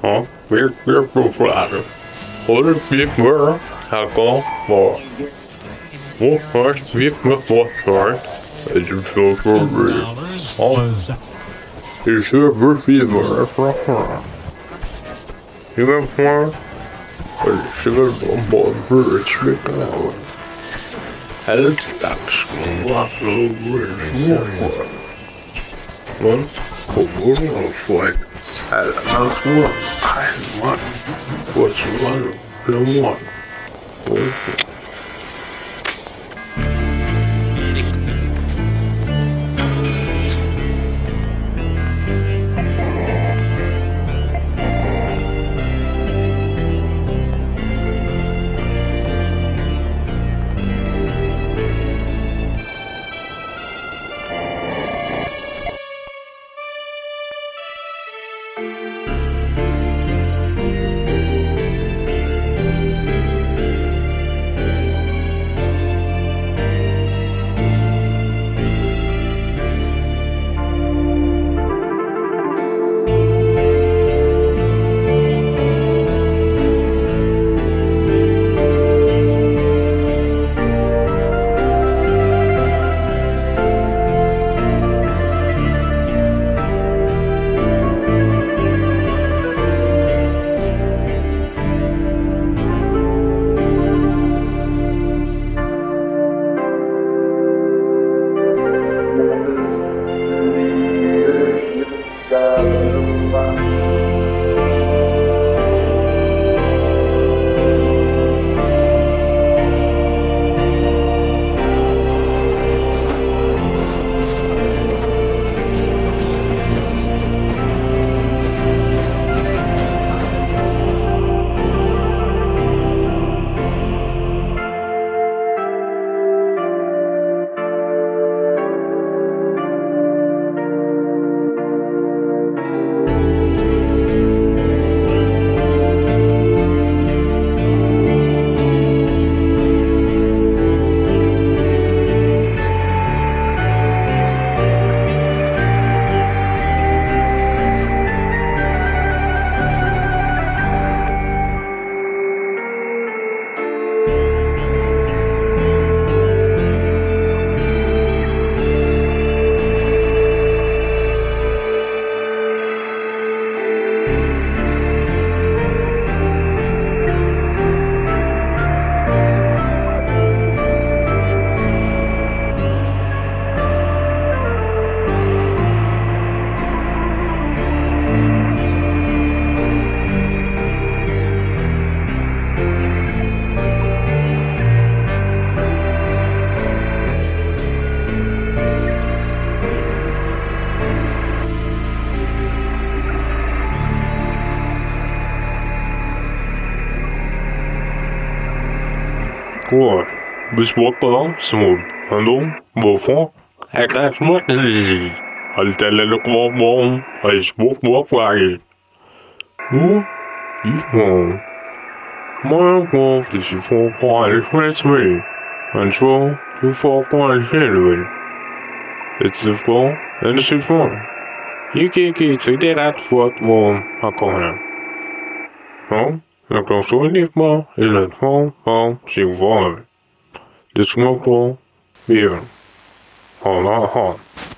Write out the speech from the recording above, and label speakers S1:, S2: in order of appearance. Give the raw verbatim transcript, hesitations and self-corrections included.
S1: Ja, vi vi profiler. Och det fick vara här går var. Och först fick man få för det är så för det. Ja, det är så för fever för. You went for or sugar bomb for a trick out. Hell stacks walk over more. One over fight. Hell house one. I want what's one the one. Okay.
S2: Quoi? Mais je vois pas, Simon. Allô? Hvorfor? Jeg kan smut det. Hold da lidt på morgen, og jeg smuk morgen. Nu? I morgen. Morgen, hvis I får på alle fredstræk. Han så, du får på alle fredstræk. It's a goal, and it's a form. You can't get to that what will I call him. Oh? Jag kan så inte bara i det fall av sin val. Det smakar mer. Hålla hand.